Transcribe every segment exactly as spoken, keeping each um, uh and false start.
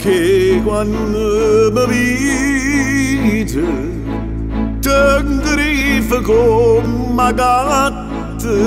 che quando mi vide t'ingriffa come gatta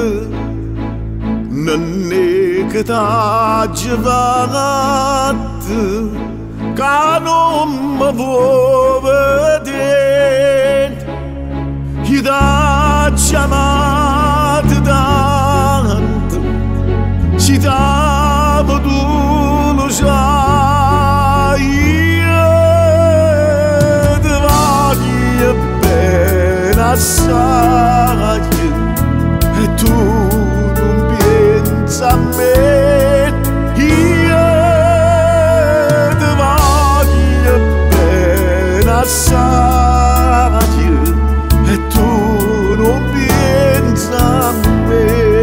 non è che t'ha giovanata che non mi vuoi vedere chi t'ha chiamato tanto ci t'ha potuto sai io ti voglio bene assai e tu non pensi a me io ti voglio bene assai e tu non pensi a me.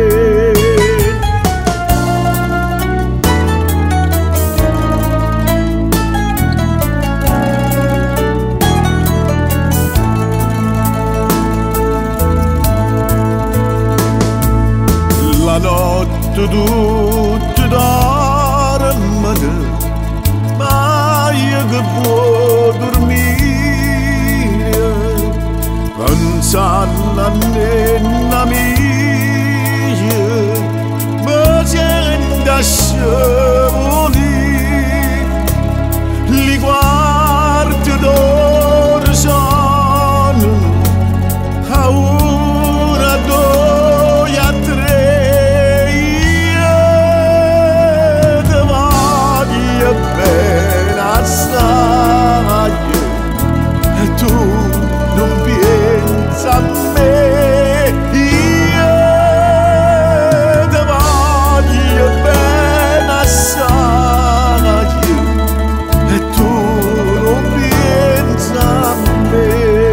La notte tutta dorme, ma io che può dormire, pensando a nonna mia, mi sento scevolire, li guardi d'oro sono, a una, due, a tre. E tu non pensi a me, io ti voglio bene assai e tu non pensi a me.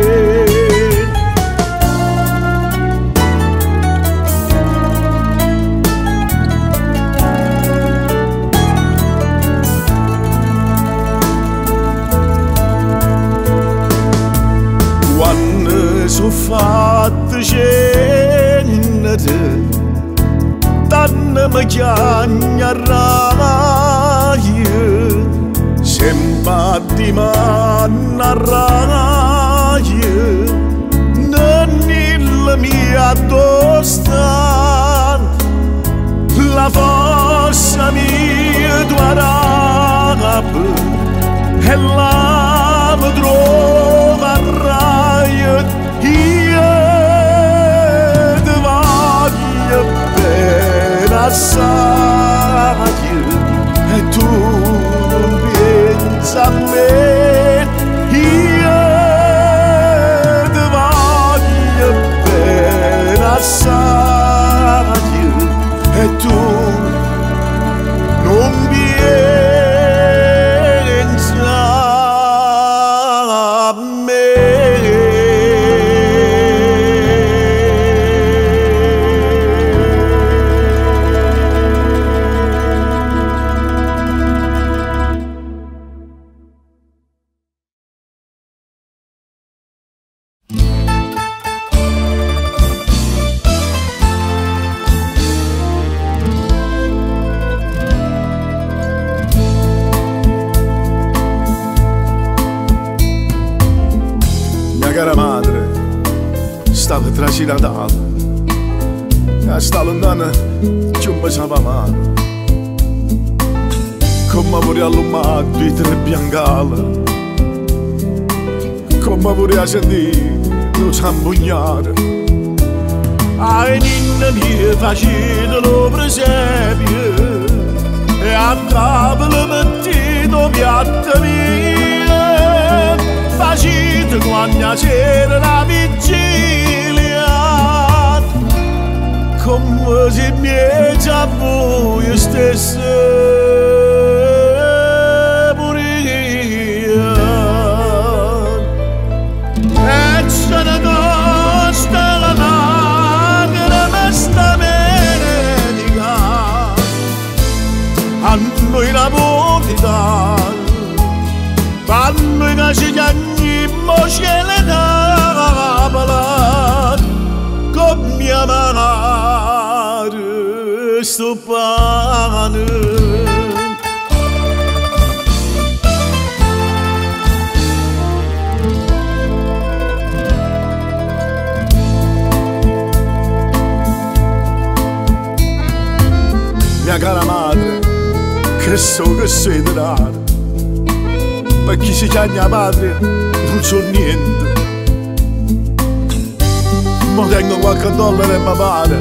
Sono fatte cenere, tanto mi chiami a raia, sempre di mano a raia, non il mio addosta, la forza mia tua rabbia, e la mi trova a raia. Io ti voglio bene assai e tu non pensi a me, io ti voglio bene assai e tu non pensi a me. Cara madre, stava trascinata e sta lontana ci un baciava mano come pure all'umato di tre biancale come pure a sentire lo zambugnare a ninna mia facendo presepio e a tavola mettito piatta mia facite quando c'era la vigilia come se mi è già voi stesso pure io e c'è una costa la lacrima sta medica a noi la vita a noi che ci chiamiamo cielo d'avola come mia madre sto pane che so che sei raro, per chi si chiama madre non so niente. Ma tengo qualche dollaro in mia pare,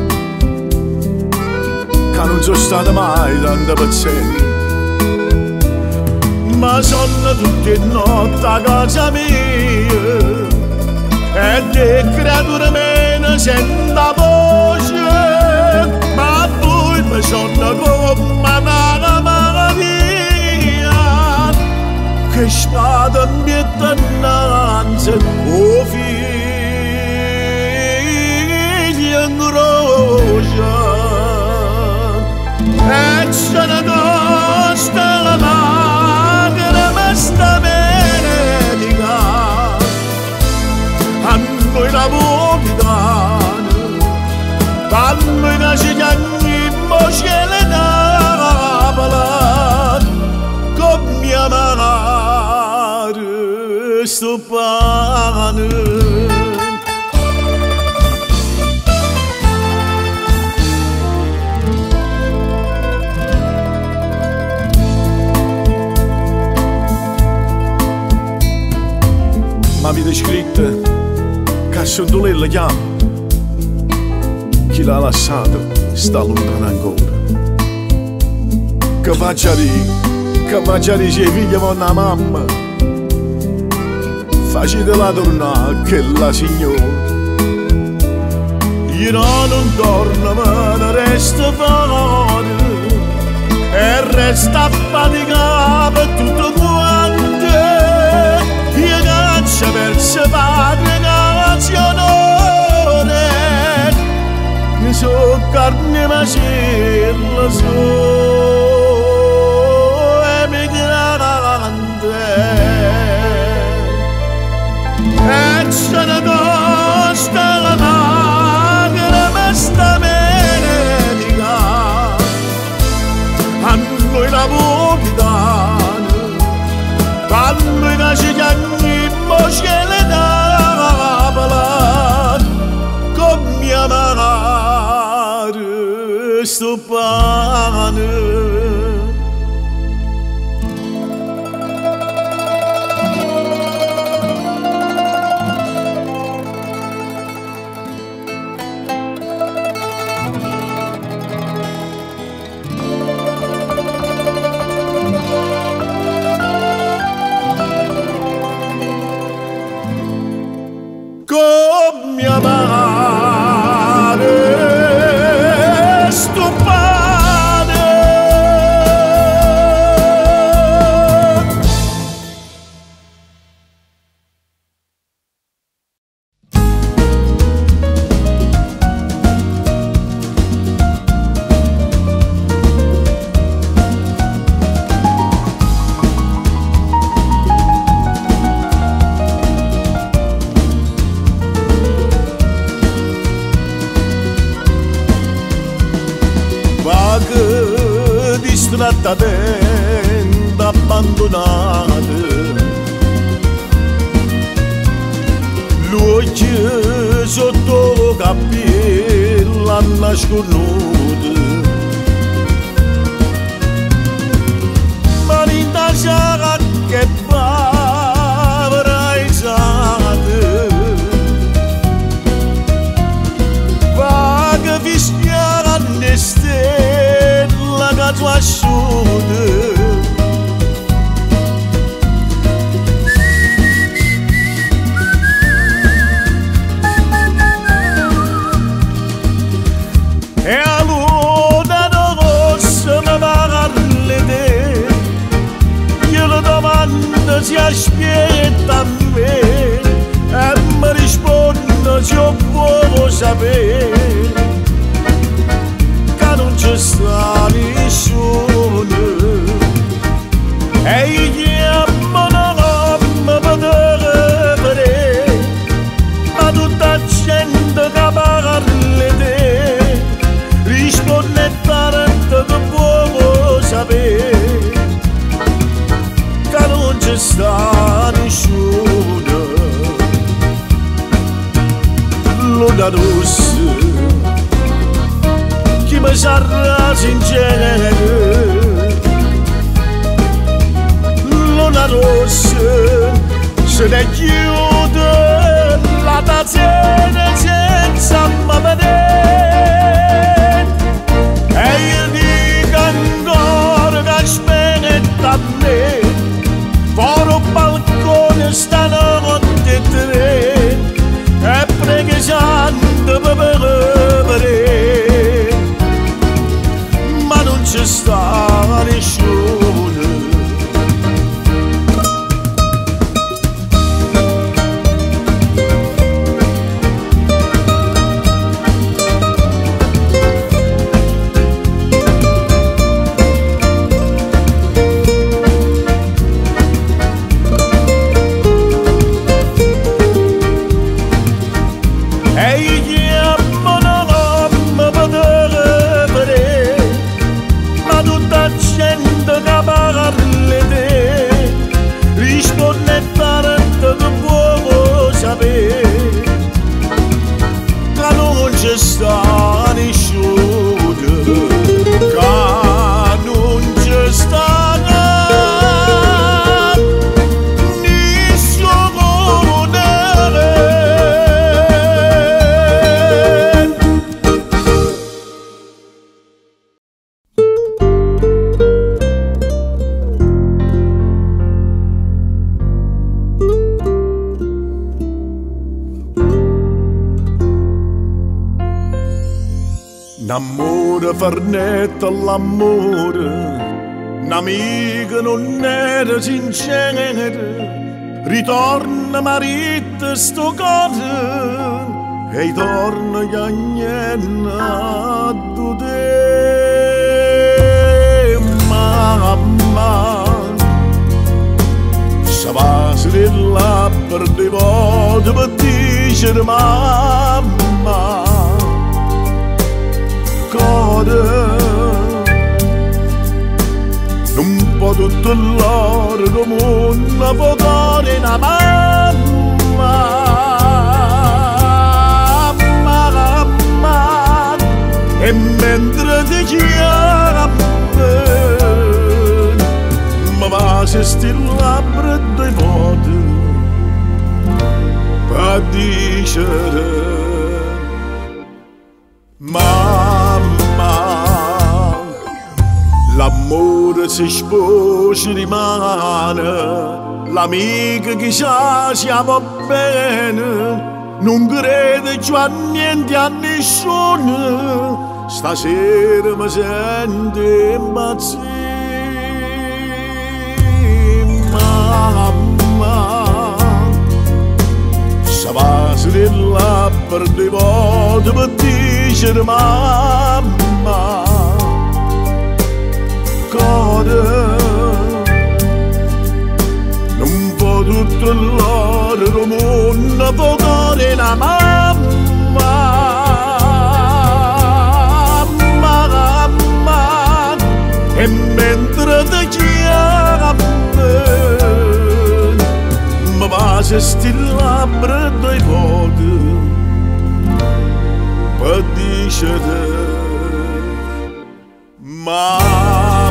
che non sono stato mai tanto paziente. Ma sono tutte notte a casa mia e le creature meno sento la voce, ma poi mi sono come una malattia che spada mi è innanzi, oh figlio in croce, e ce ne costa la lacrima sta benedica, a noi la vomitano, a noi la cigagni moscele d'avola, come mia madre sto pane. Ma vita scritta che sono dolella chiama, chi l'ha lasciata sta lontana ancora. Che faccia di, che faccia di se figlia con una mamma, facetela tornare che la signora. Io non torno ma ne resto fuori e resta affaticato per tutto quanto. Io caccio verso padre nazionale, io so carne macella so emigrante, e ce ne costa la lacrima sta benedica, a noi la vomitano, a noi la cigagni moscele d'avola, come mia madre sto pane. Con mia madre sto pane. Vaga distratta tenda abbandonata, l'occhio sotto capello a nasconuto, ma in tasca che povera esate, vaga fischiare alle stelle che tu asciuti. E a luna rossa mi parli te, io le domando si aspetta a me e mi risponde se io voglio sapere che non c'è sta nessuno e io chiamo non mi potrei vedere, ma tutta gente che parli te risponde tanto che può sapere che non c'è sta nessuno. Luna rossa chi mi sarà sincero, se ne chiude la tazzina senza me vedere e io dico ancora che aspetta a me fuori il balcone stanotte tre e pregando per vedere ma non c'è sta nessuno. Sta nessuno, che non ci sta nessuno. L'amore farnetta l'amore, un'amica non era sincera, ritorna marito sto cuore e torna cagnenna a te. Mamma, se va del labbra di volte per dire mamma, non può tutto l'oro come una fotone una mamma, mamma, e mentre ti chiama ma va se sti labbra dei voti per dicere l'amore si sposa rimane, l'amica che sa siamo bene, non crede più a niente a nessuno, stasera mi sento impazzire. Mamma, se va del labbra di volte per dire mamma, non può tutto l'oro come una fotone una mamma, mamma, e mentre ti chiama ma va se sti labbra dei voti per dicere mamma.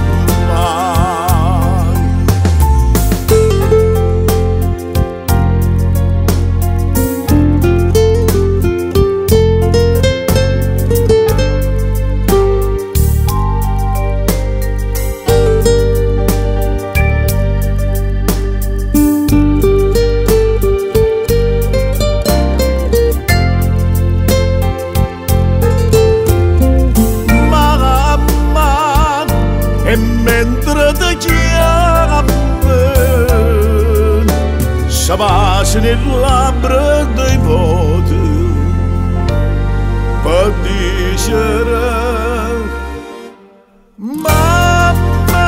E mentre ti chiama se bacia nel labbra dei voti per dicere mamma.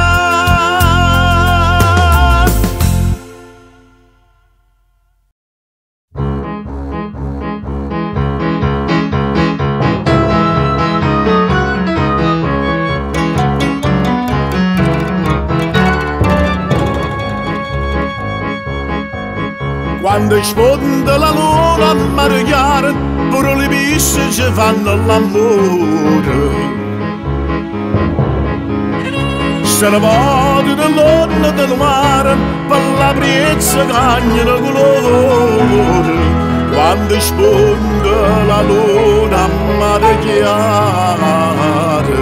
Quando sfonda la luna a margare, pure le pesci ci fanno l'amore. se ne vado dell'onda del mare per la brezza cagna di colore quando sponda la luna a mare chiaro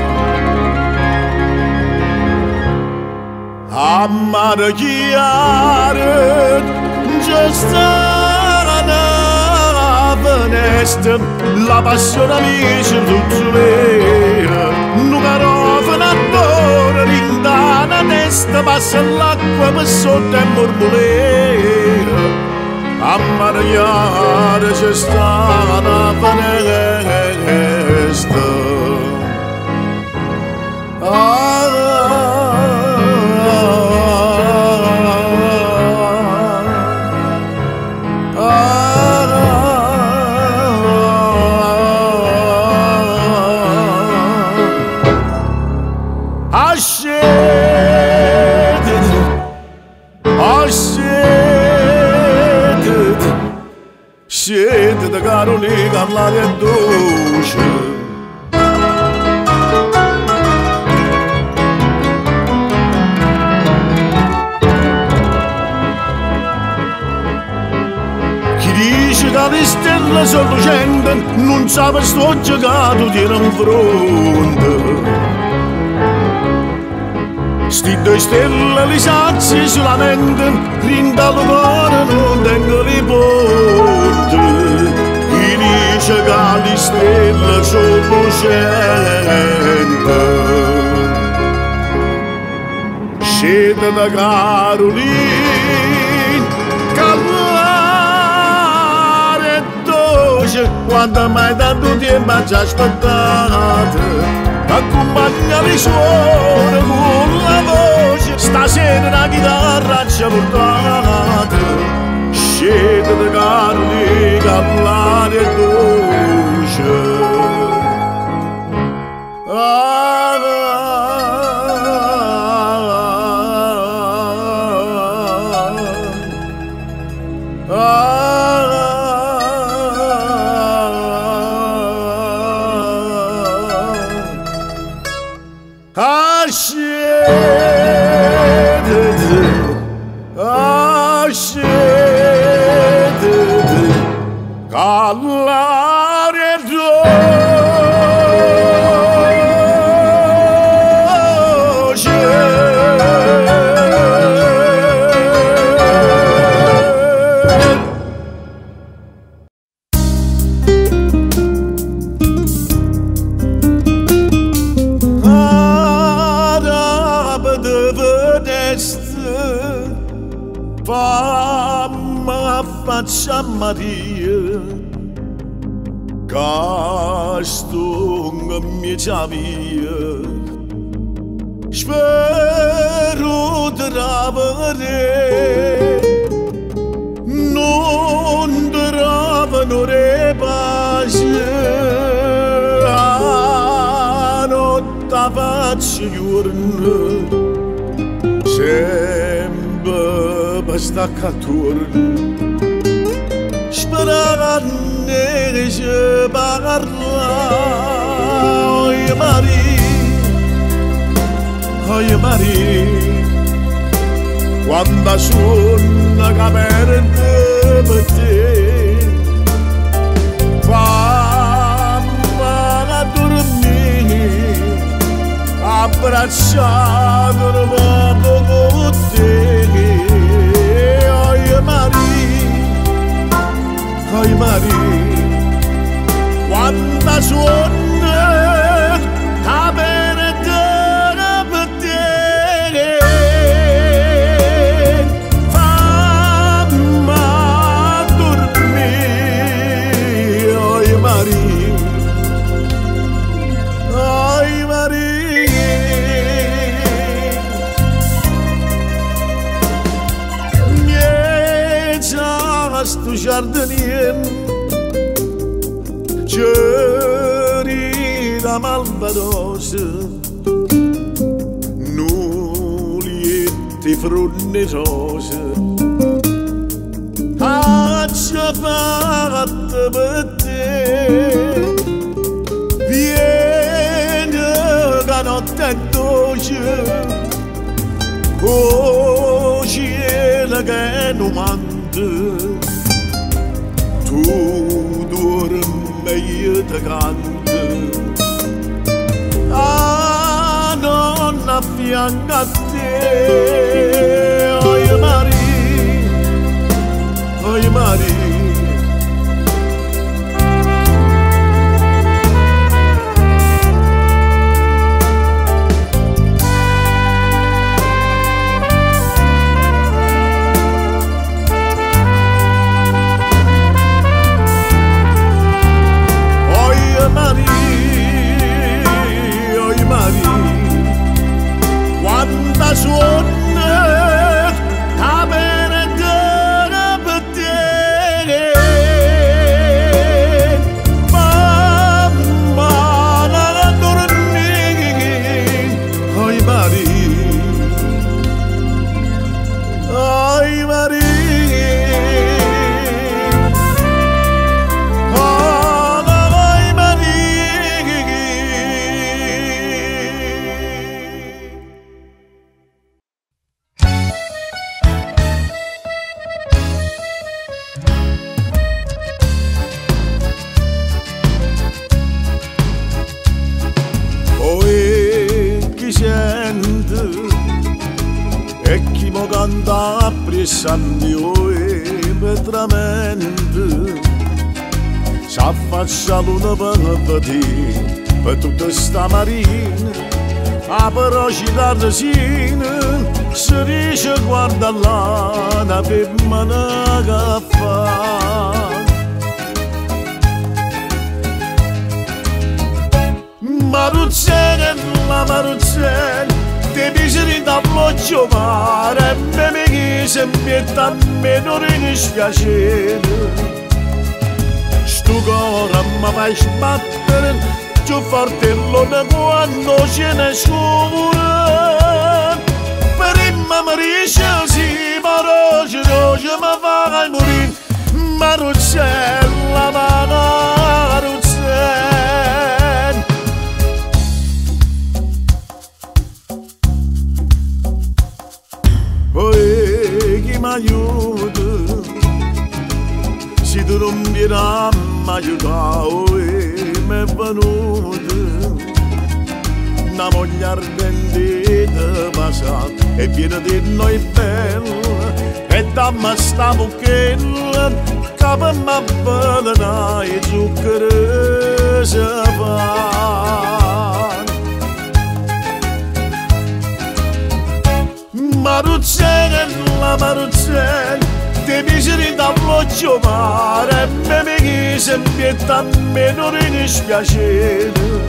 a mare chiaro già sta una finestra la passione amici tutti vera non carofana adora rindana testa passa l'acqua per sotto e mormolera a mare chiaro c'è sta una finestra siete da Carolica all'aria dolce chi dice che le stelle sono lucente non sa per sto giocato di in fronte sti due stelle li sazi sulla mente rinda il cuore non tengo li ponte chi dice che le stelle sono lucente scende da Carolina cavallare dolce quando mai tanto tempo ci aspettate accompagna le suore con la voce stasera la chitarra ci ha portato scende da Carolica all'aria dolce ah, ah, ah, scendete, ah, scendete, all'aria dolce. Famma faccia Maria castunga mi via spero trovare non trovano le pace a notte faccio giorno sempre basta catturno sperare se parla oi Maria oi Maria quando suona caperte per te fammi dormire abbracciato dopo con te oi Maria oi Maria quando suona caperte per te fammi dormire oi Maria oi Maria sto giardinier c'eri da malvadosa nuliette fronnerose faccia fatta per te vieni che notte è dolce voce, oh cielo che non manda, tu dormi e io ti canto, ah non affianca a te, oh Maria, oh Maria. Quanta suona a benedire per te, mamma non dormire, oi Maria, oi Maria. E chi mo canta appresso a me petramente s'affaccia l'una per vedere per tutta sta marina a velocità resina si riesce a guardare là per me che fa Maruzzella, Maruzzella te miseri da bloccio mare me mi chiese mietta a me non dispiacere sto cuore mi fai sbattere più forte l'onda quando ce ne scura prima mi riesce si ma roce roce mi fa morire Maruzzella, Maruzzella. Chi mi aiuta se tu non vieni a mi aiutare mi è venuta una voglia ardente di passare e viene di noi bella e dammi sta bucchella che per me bella e zucchero si fa Maruzzella, Maruzzella, te miseri da bloccio mare me mi chiese mietta a me non dispiacere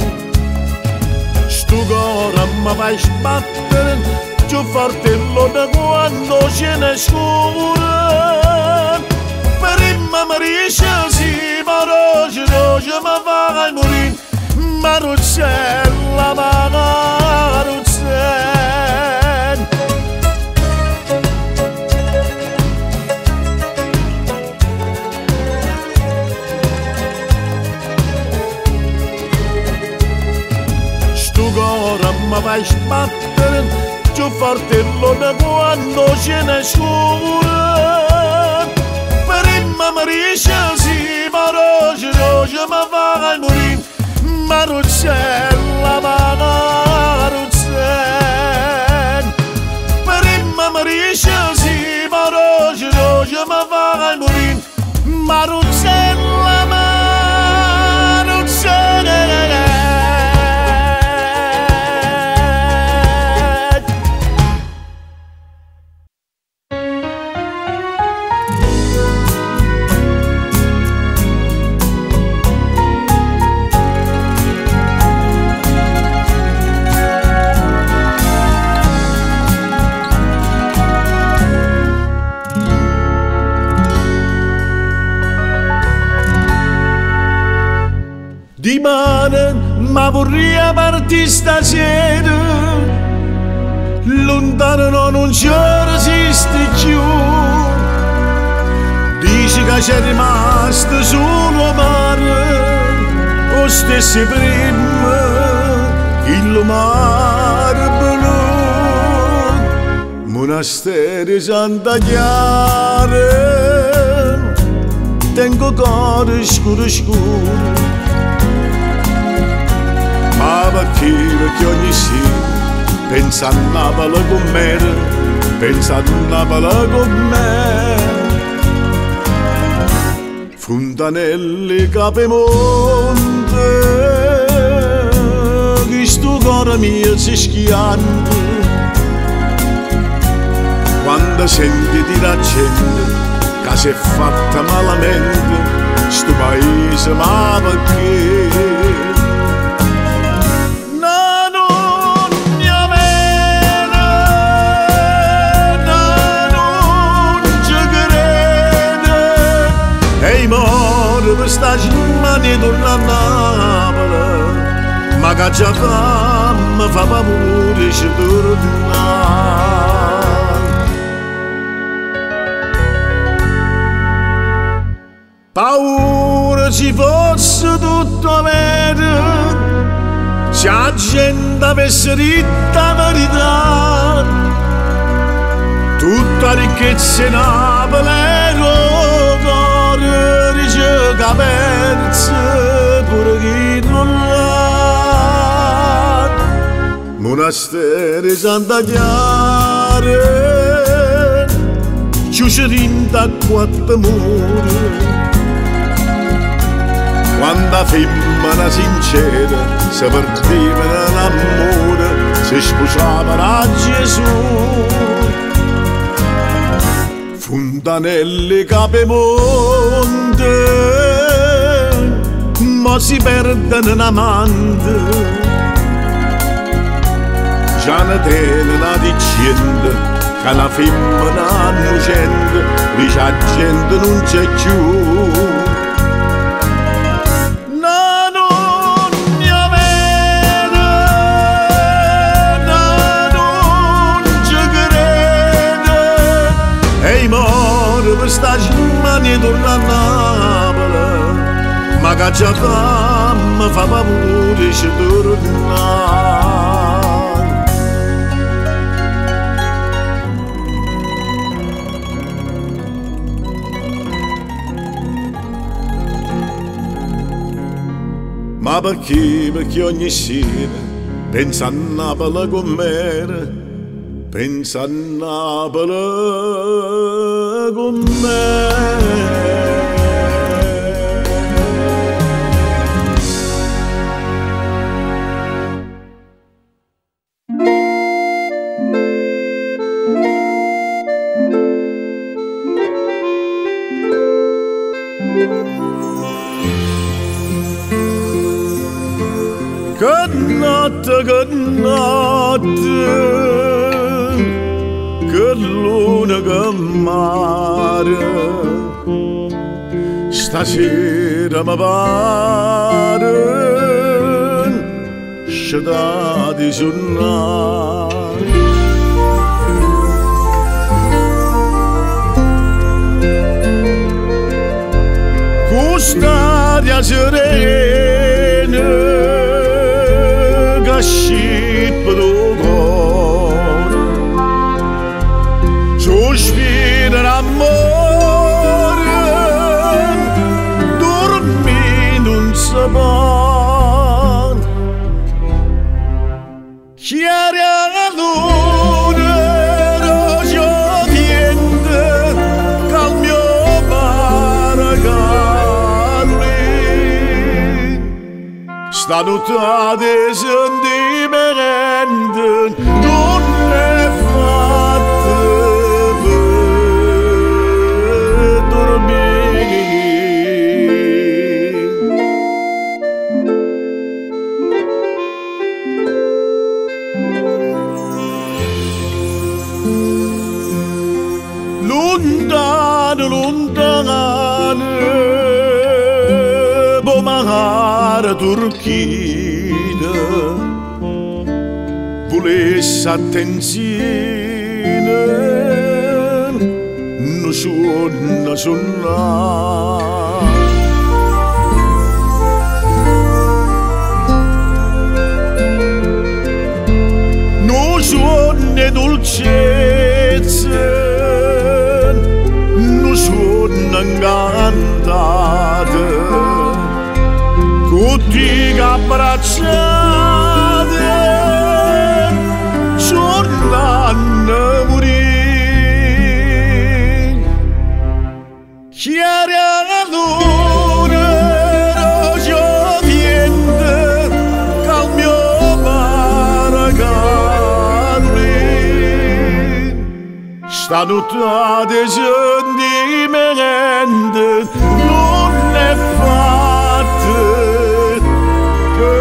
sto cuore mi fai sbattere più forte l'onda quando ce ne scura prima mi riesce si ma roce roce mi fa morire Maruzzella, Maruzzella. Mi fai sbattere più forte l'onda quando ce ne scura prima mi riesce si ma roce roce mi fa morire Maruzzella, Maruzzella prima mi riesce si ma roce roce mi fa morire Maruzzella, Maruzzella. Di mare ma vorrei partire stasera lontano non ci resiste più dici che c'è rimasto solo mare o stessi prima il mare blu Monasteri Santa Chiara, tengo cuore scuro scuro, ma perché, perché ogni sera pensa a Napoli con me, pensa a Napoli con me. Fontanelli Capemonte, questo cuore mio si schianta, quando senti di la gente che si è fatta malamente, sto paese ma perché? Questa giornata torna a Napoli, ma che già fa, mi fa paura ci tornare. Paura ci fosse tutto vero, se la gente avesse detto la verità, tutta ricchezza in Napoli che perse pure chi non l'ha. Monasteri Santa Chiara, chiuso dentro a quattro mura, quando femmina sincera si perdeva nell'amore, si sposava a Gesù. Fontanelli Capemonte, ma si perde un amante, già ne tiene una dicenda, che la femmina innocente, dice la gente non c'è più. Questa giornata torna a Napoli, ma che già fa, mi fa paura ci tornare. Ma perché, perché ogni sera pensa a Napoli con me, pensa a Napoli con me. Good notte, good notte, che luna che mare, stasera mi pare scià di suonare. Quest'aria serena che scippa do cuore, sospira l'amore, dormi non si può. Chiari alla luna, rosa piente, che al mio paragalli, stanotte sentimenti non è fatta per dormire. Lontano, lontano, pomare turchina, volesse attenzione, non suona, suona. Non suona dolcezza, incantate, tutti abbracciate, giornano morire, chiare alla luna, roggio viente, cal mio paracarri, stanotte sentimento non è fatta che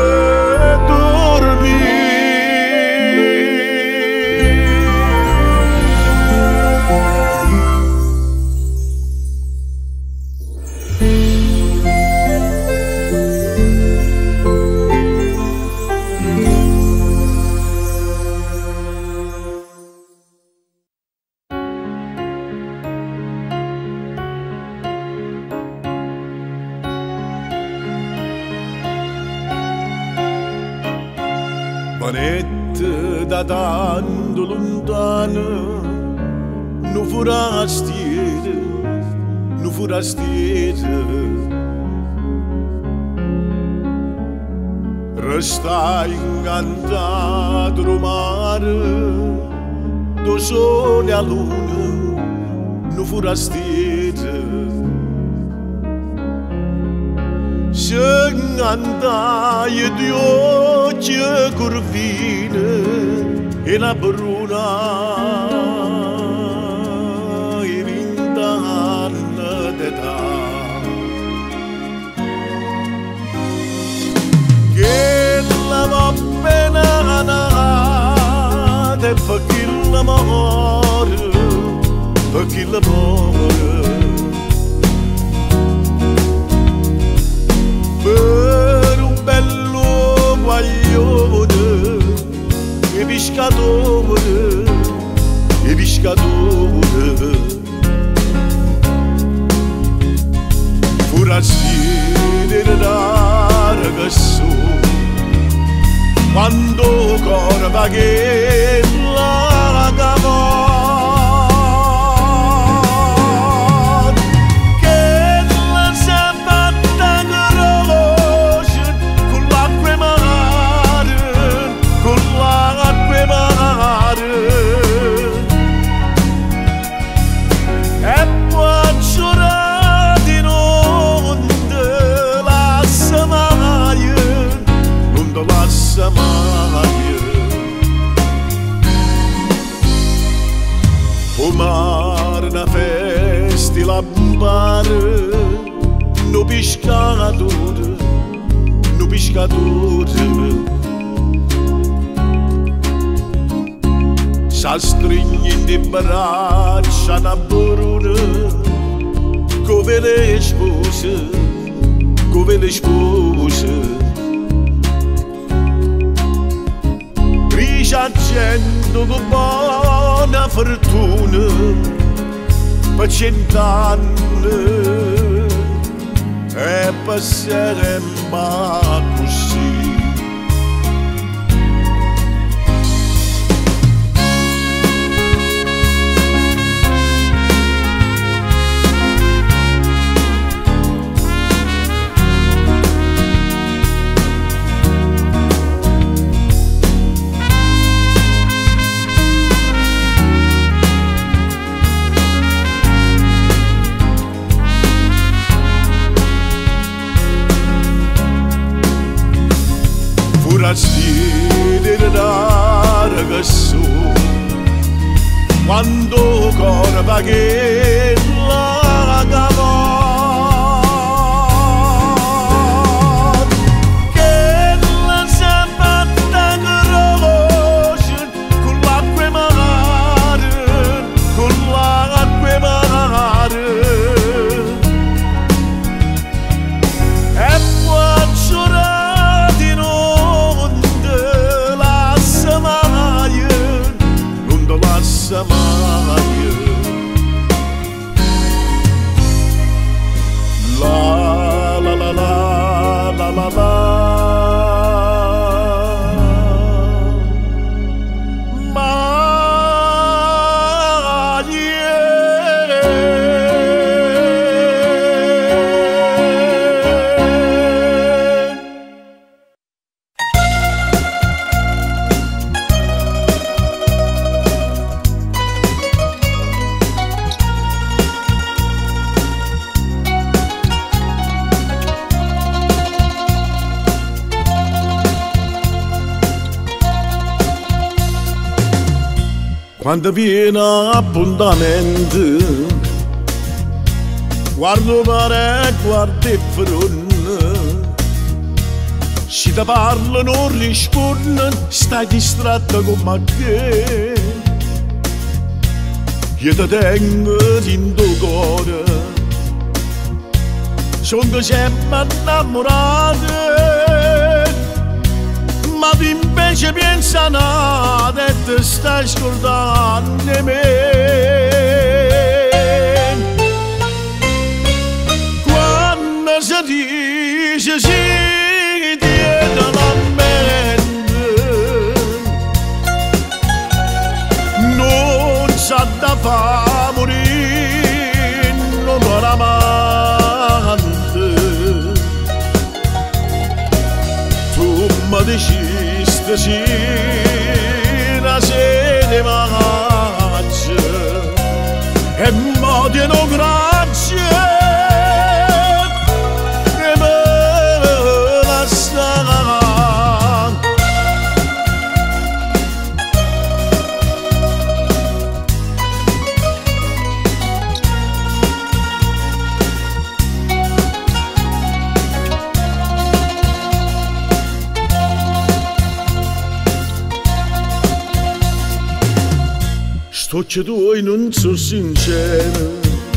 manette da tanto lontano, non forastiere, non forastiere, restai incantato al mare, do sole a luna, non forastiere. Se andai di occhi curvine e la bruna e vent'anni d'età, che la va appena nata per chi l'amore, per chi l'amore. Per un bello guaglione e pescatore, e pescatore, forastiere da ragazzo, quando corva che la cavò. O mare na festa lampare, no pescatore, no pescatore, s'astringe di braccia na bruna, come le spose, come le spose. Riacendo con buona fortuna per cent'anni e passeremo così. Forastiere da ragazzo, quando corva che la cavò, che la sabatta croce con l'acqua mare, con l'acqua mare, e poi giurati non te lascia mai, non te lascia mai. La la la la la la la. Ma yeah. quando viene appuntamento, guardo mare, guardo il fronte, se ti parlo non rispondo, stai distratto come me. Io ti tengo in tuo cuore, sono sempre innamorato, ma tu invece pensa nada e ti stai scordando me. Quando si dice sì, tiene la mente, non sa da fa morire, non vorrà amante. Tu mi deciste sì, la sera maggio, e mi tieno grazie. Occhi tuoi non sono sinceri,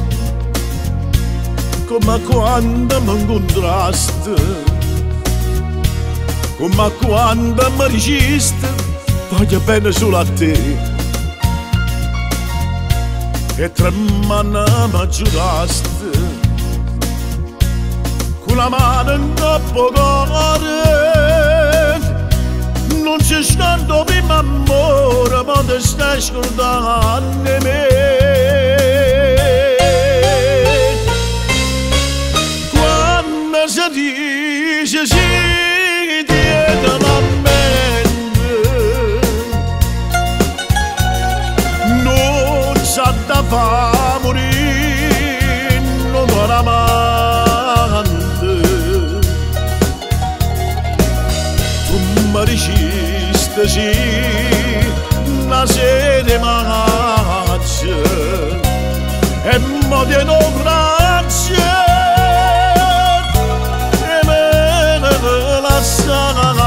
come quando mi incontrasti, come quando mi dicesti voglio bene solo a te. E tre mani mi giurasti, con la mano in troppo cuore, non ci scando prima amore, ma ti stai scordando me. Quando si dice sì, tiene la mente, non sa da fa morire, non vorrà amante. Tu mi dicesti sì, la sera maggio, e mi tieno grazie, e me ne lascia.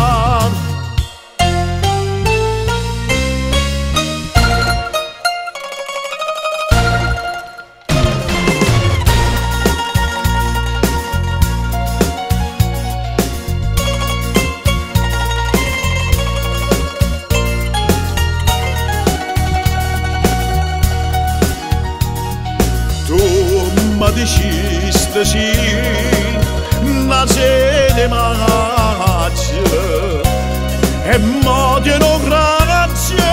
Ma deciste sì, la sera maggio, e mi tieno grazie,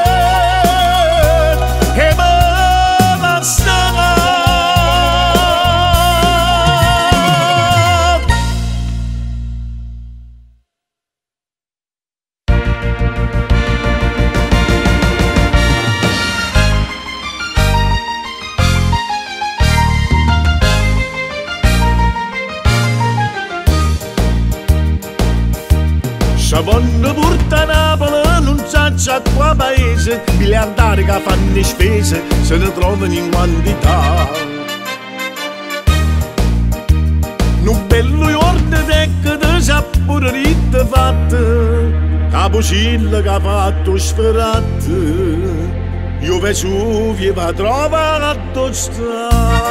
e me la sta. Se vanno porta a Napoli non sa già qua paese, miliardari che fanno spese se ne trovano in quantità. Non bello giorno tecco di sapore ritte fatte, capocilla che ha fatto sferatte, io Vesuvio va a trovare a tostare.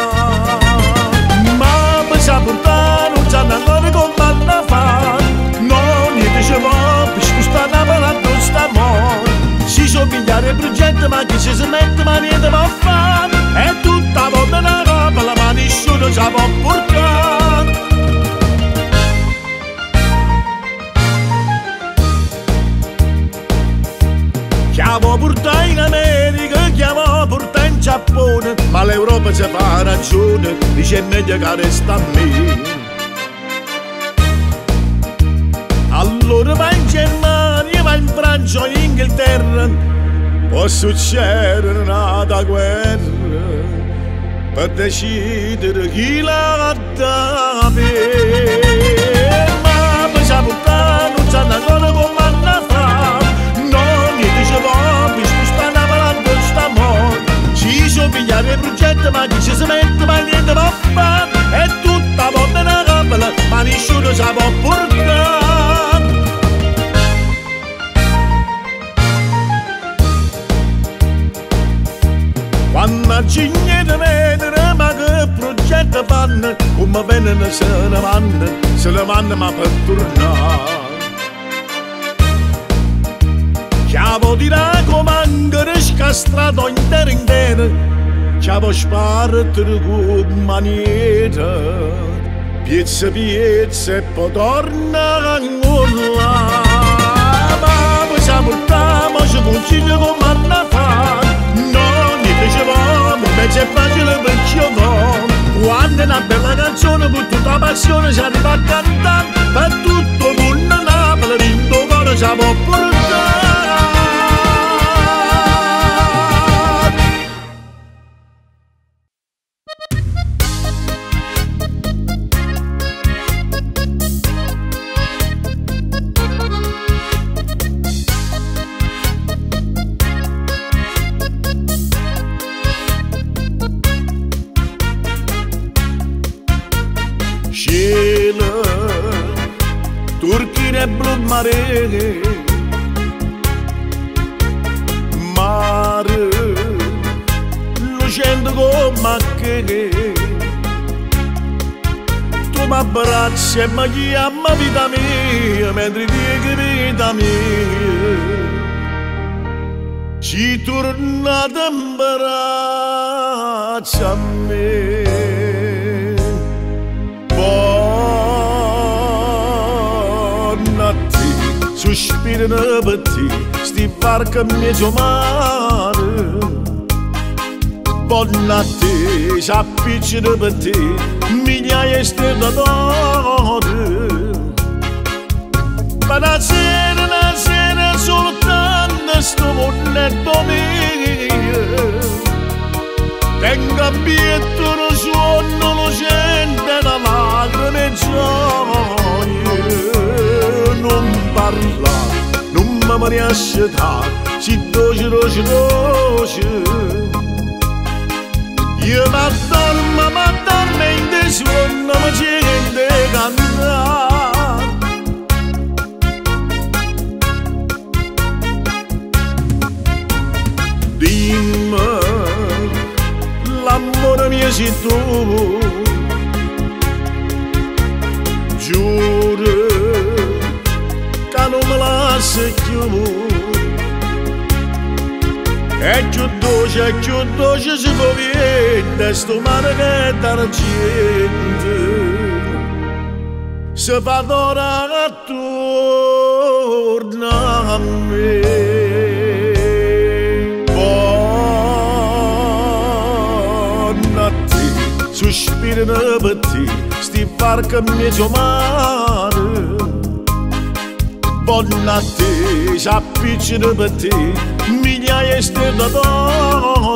Ma mi sa portare non sa ancora come vanno a fare. Se va, per spostare la palla addosso a morte. Si sono pigliare il progetto, ma chi si mette ma niente va a fare. E tutta volta una roba, ma nessuno ci può portare. Chi può portare in America, chi può portare in Giappone, ma l'Europa ci fa ragione, dice è meglio che resta a me. Allora va in Germania, va in Francia o in Inghilterra, può succedere una guerra per decidere chi la dà bene. Ma mi sa portare, non sa ancora come vanno a fare, non niente ci va, mi sposta una palla mette, ma chi ci si mette, ma niente va fare. E tutta volta una capella, ma nessuno ci può portare. Quando ci niente vedere, ma che progetto fanno, come vengono se ne vanno, se ne vanno ma per tornare. Ciao dirà come ancora scastrato intero intero, ciao sparto con maniera, piezza piezza e poi torna ancora. Ma poi ci portiamo, ci consiglio come hanno fatto, non mi piacevamo, invece è facile perché io no. Quando è una bella canzone con tutta la passione ci arriva a cantare, per tutto il mondo Napoli, rindo cuore ci può portare. Cielo, turchino e blu mare, mare, lucendo come che tu mi abbracci e mi chiami vita mia, mentre dico vita mia, ci tornate in braccio a me. Sospirano per te, sti barca in mezzo mare. Buonanotte, s'appiccino per te, migliaia di stelle d'oro. Ma una sera, una sera, soltanto sto monetto mio. Tengo a pietto lo suono, lo sente la lacrima e gioia. Non parla, non mi riesce da, si doce, doce, doce. Io mi addormo, mi addormo in te suono, mi sente cantare. Dimmi, l'amore mio sei tu, giuro che non me lasci più. E più dolce, e più dolce si può vedere sto mare che d'argento, se fa d'ora attorno a me. Buonanotte, sospirano per te, sti barca in mezzo mare. Buonanotte, s'appiccino per te, migliaia di stelle d'oro.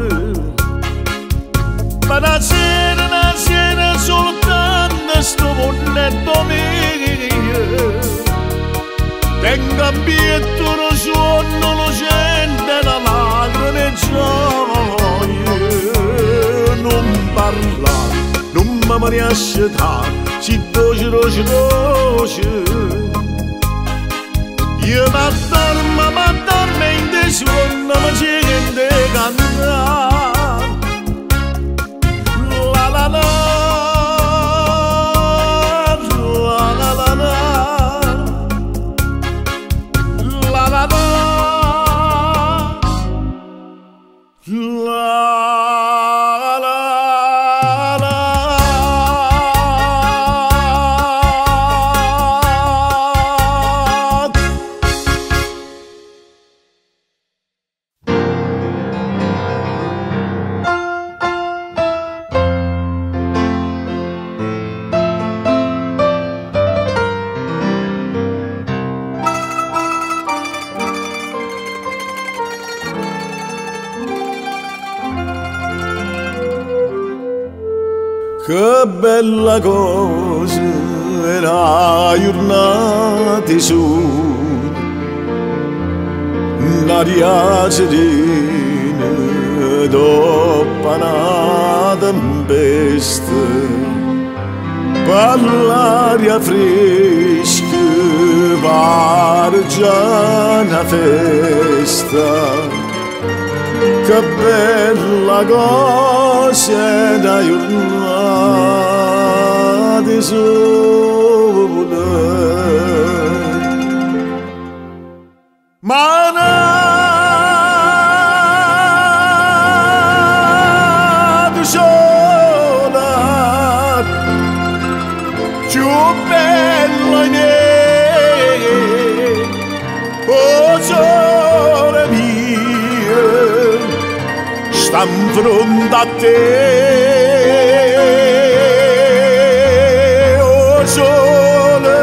Ma una sera, una sera, soltanto sto monetto mio. Tengo a pietto lo suono, lo sente la lacrima e gioia. Non parla, non mi riesce da, si doce, doce, doce. Io mi addormo, mi addormo in te suono, mi sente cantare. La la la, la la la la, la la la, la. Che bella cosa era giornata su, un'aria serena dopo una tempesta, per l'aria fresca vargia una festa. Che bella cosa da giornate sole, ma nata sola, più bella in oh sole mia, sta in fronte a te, oh sole,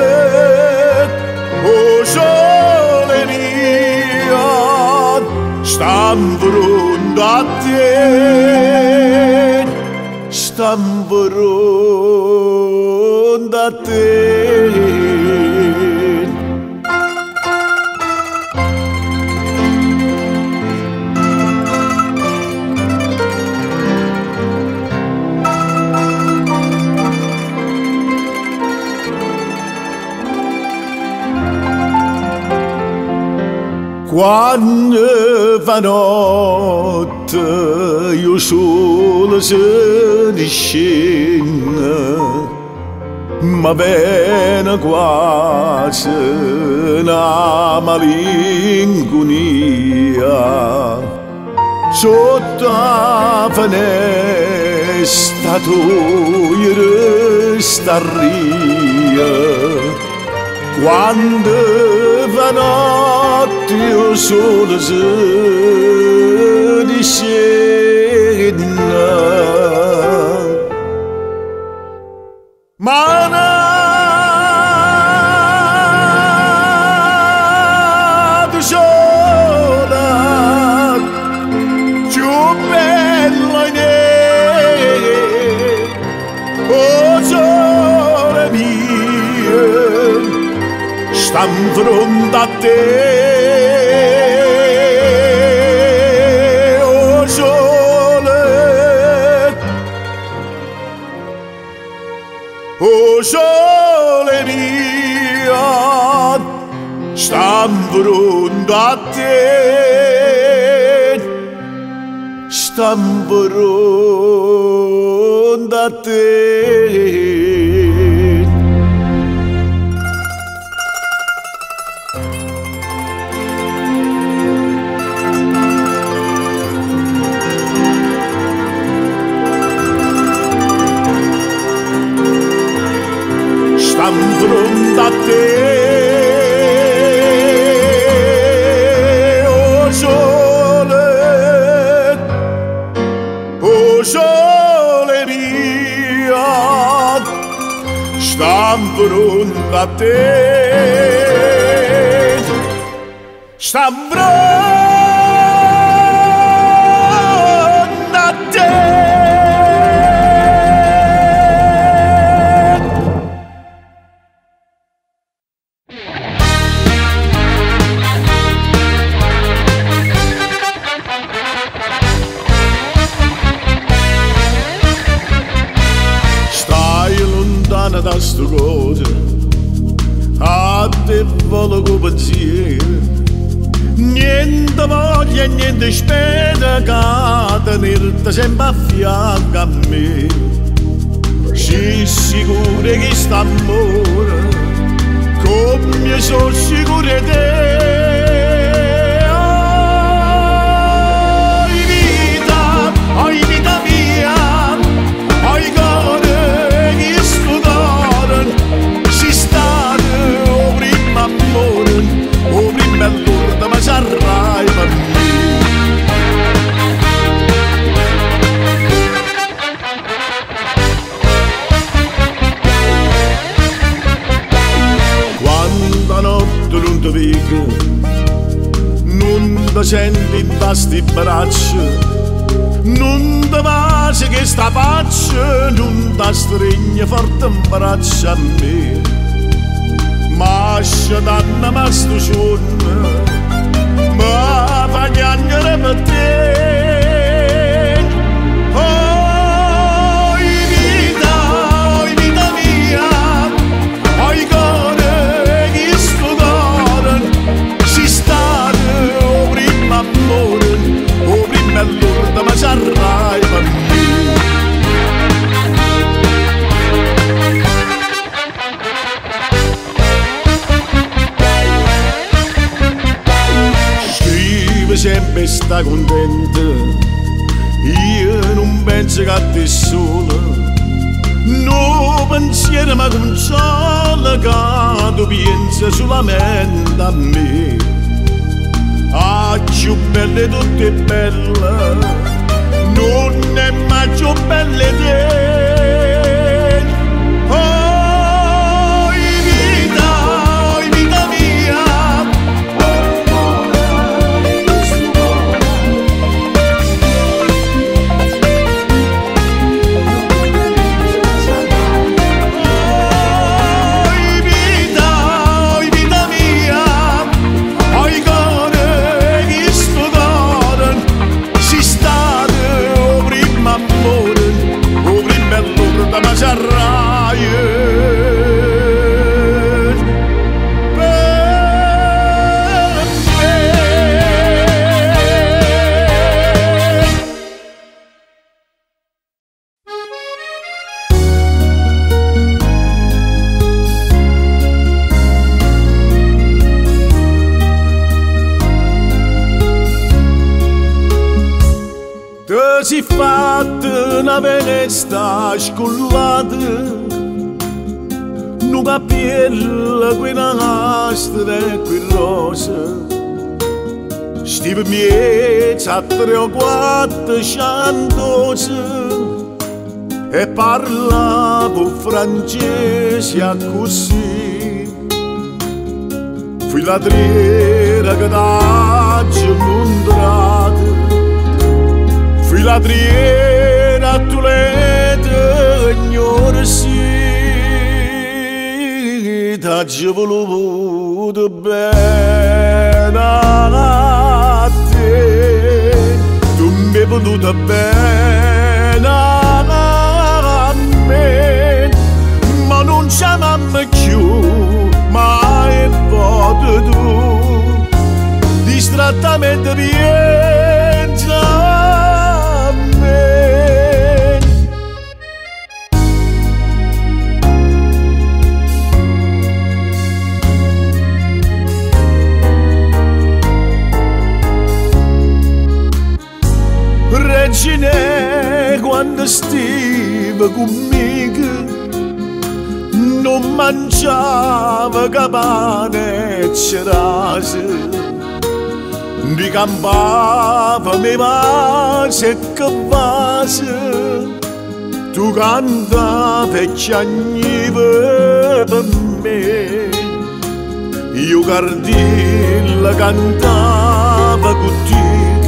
oh sole mia, sta in fronte a te, sta in fronte a te. Quando fa notte io solo se ne scende, ma viene quasi una malinconia. Sotto la finestra tu resta ria, quando fa notte io solo se ne scende, ma nata sola, più bella in oh sole mia, sta in fronte a te, oh sole, oh sole mia, sta in fronte a te, sta in fronte a te. Sta in fronte a te, oh sole, oh sole mia, sta in fronte a te, sta in fronte a te. Da sto cuore a te volo con pensiero, niente voglia e niente spera che tenerti sempre a fianco a me. Sii sicuro che st'amore come sono sicuro di te. Oi vita, oi vita mia, oi cuore che sfugare, si state o prima amore, o prima allora ma sarrai per me. Quando notte non ti vedo, non ti senti in tasti braccia, non ti pace che sta faccia, non ti stringe forte in braccia a me. Ma se danno ma sto giorno, ma fa chiangere per te. Oh, non pensi che ti sola, no pensiero ma consola che tu pensi solamente a me. Ah, più belle tutte belle, non è mai più belle te. Oh, vita, oh, vita mia. Si fatta una venesta scollata, non capiella quella nastra e quel rosa, stive miezza a tre o quattro ciantose e parlavo francese a così. Fui la triera che t'aggia incontrata, fui la triera tu le ignore sì, t'aggia voluto bene a te, tu mi hai voluto bene a me, ma non chiamami più, mai potuto tu, distrattamente piensa. Regine, quando stive conmigo, non mangiava capane e cerase, di campava mi vase e cavase, tu cantavi e chiagnivi per me, io cardilla cantava con te.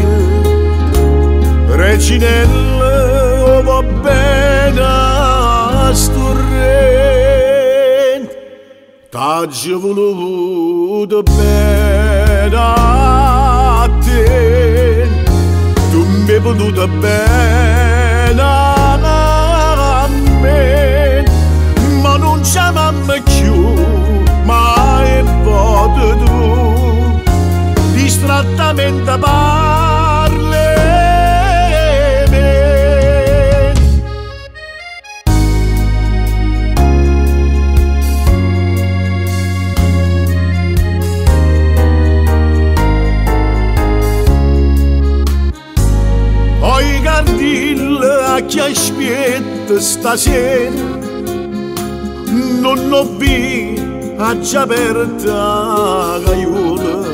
Reginella, oh, va bene a storrent, t'aggia voluto bene a te, tu mi hai voluto bene a me, ma non chiamami più, mai potuto tu, distrattamente parli. A chi aspetta stasera non ho visto a già aperta caiola,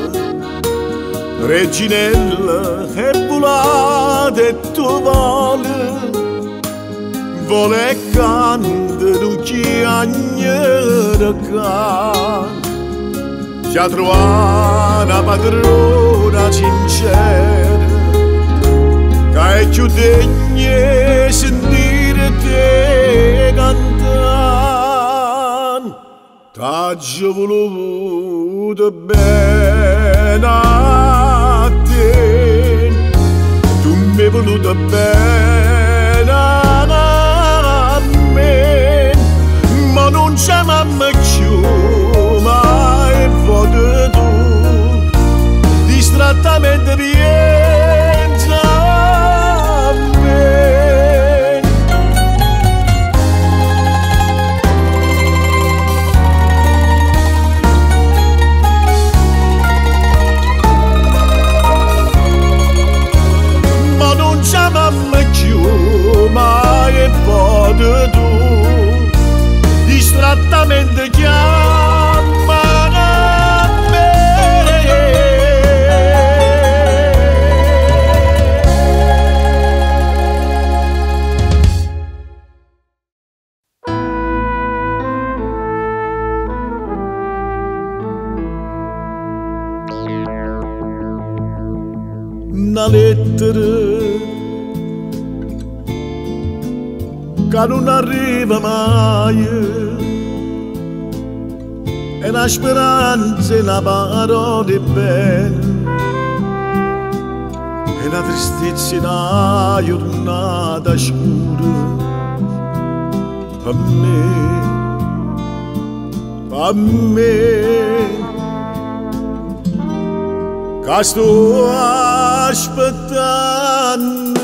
Reginella è volata e tu vuole, vuole canta tu chiagnere can, ci ha trovato una padrona sincera, che è più degna di sentire te cantare, t'aggia voluto bene a te, tu mi hai voluto bene a me, ma non chiamami più, mai potuto tu, distrattamente rientra a me. Ma non chiamami più, di tu, distrattamente chiama a me. Una lettera che non arriva mai, e la speranza è una parola di bene, e la tristezza è una giornata scura per me, per me, che sto aspettando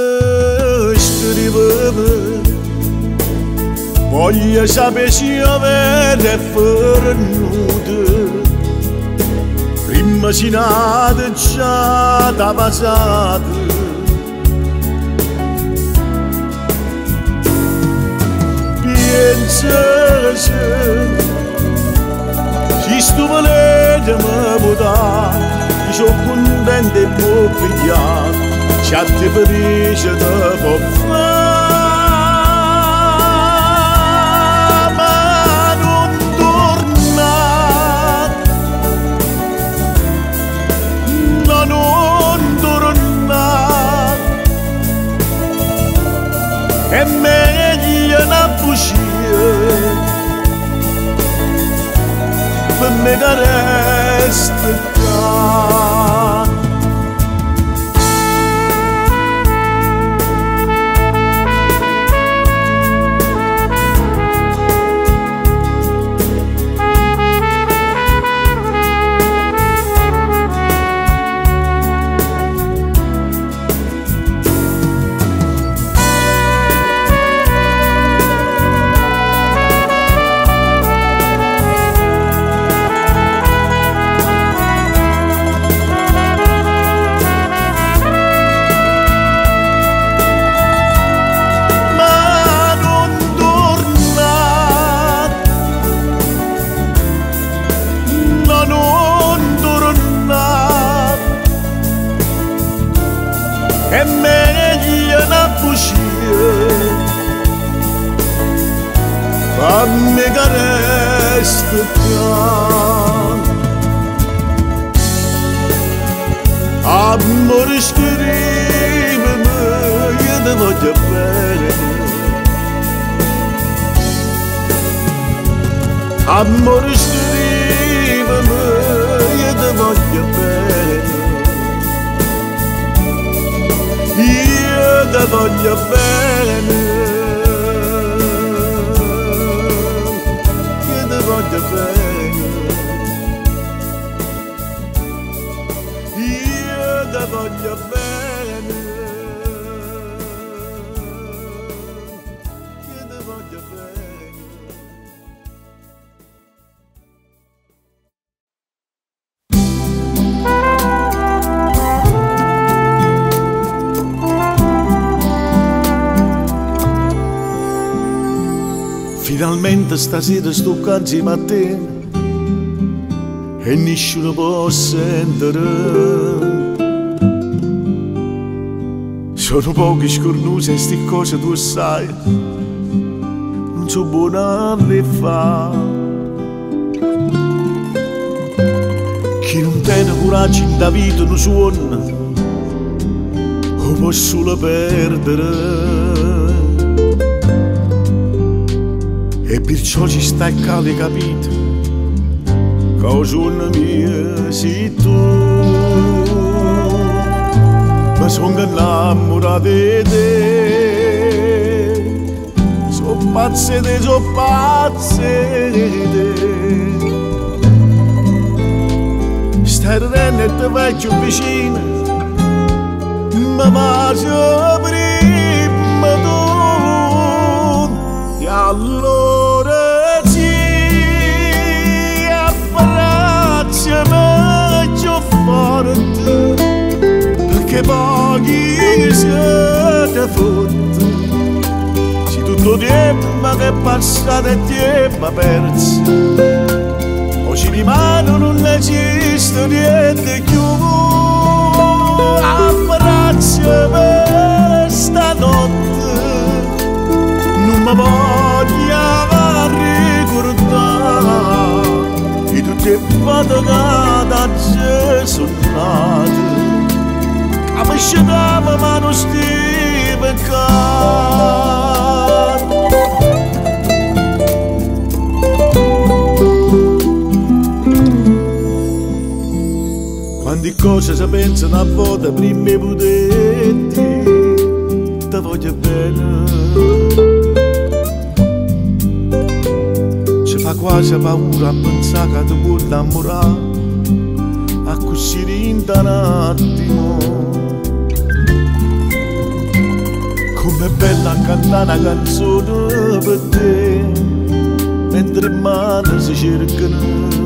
scrivere. Voglio sapere se io vero è fornuto, prima si nata già da passato. Pensa se si sto volendo mi votare, io sono contento e può pigliare, c'è te felice da può fare. È meglio una bugia per me che resta qua. È meglio una bugia per me che resta qua. Amore scrivimi, io ti voglio bene. Amore scrivimi, io ti voglio bene. Io ti voglio bene, io ti voglio bene, io ti voglio bene, io ti voglio bene. Finalmente stasera sto insieme a te e nessuno può sentire. Sono pochi scornusi e sti cose tu sai, non so buona a rifare. Chi non tiene coraggio in da vita non suona, o può solo perdere. E perciò ci stai cale capito, cosa mia sei tu. Ma sono innamorato di te, sono pazze di te, sono pazze di te. Stai ridendo e ti vai più vicino, ma bacio prima tu. E allora ci abbracciami più forte, perché pochi siete forti, se tutto tutto tempo che è passato e tempo perso, oggi rimane non esiste niente più. Abbracciami stanotte, non mi voglio ricordare di tutte le volte che sono nate, a me scendava ma non stii peccato. Quante cose si pensano a volte prima e potenti, ti voglio bene. Ci fa quasi paura a pensare che ti vuoi innamorare, a così in un attimo. Com'è bella cantare una canzone per te, mentre in mano si cercano.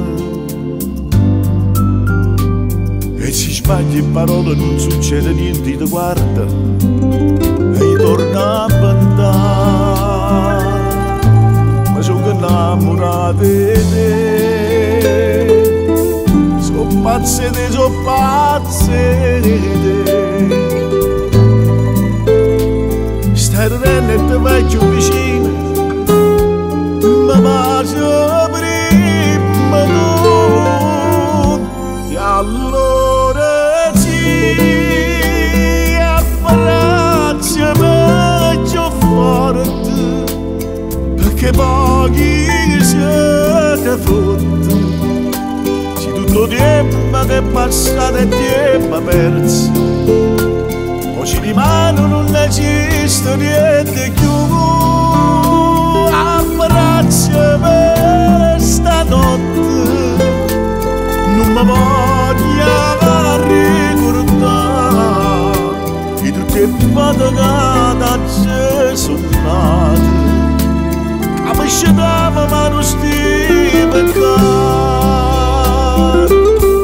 E si sbagli parole non succede niente, ti guarda e torna a pensare, ma sono innamorato di te, sono pazze di te, sono pazze di te. Stai ridendo e ti vai più vicino, ma bacio prima tu, e allora che pochi siete fotti, se tutto tempo che è passato è tempo perso, oggi rimane non esiste niente più. Abbracciami stanotte, non mi voglio ricordare di tutte le volte che sono nate, a me scendava ma non stii peccato.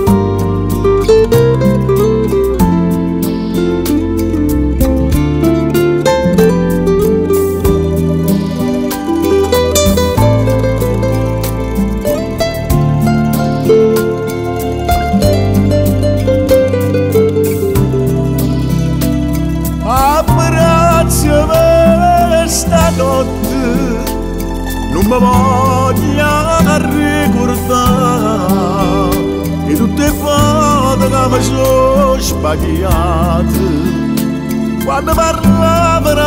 Abbracciami stanotte, non mi voglio ricordare di tutte le volte che mi sono sbagliato, quando parlavo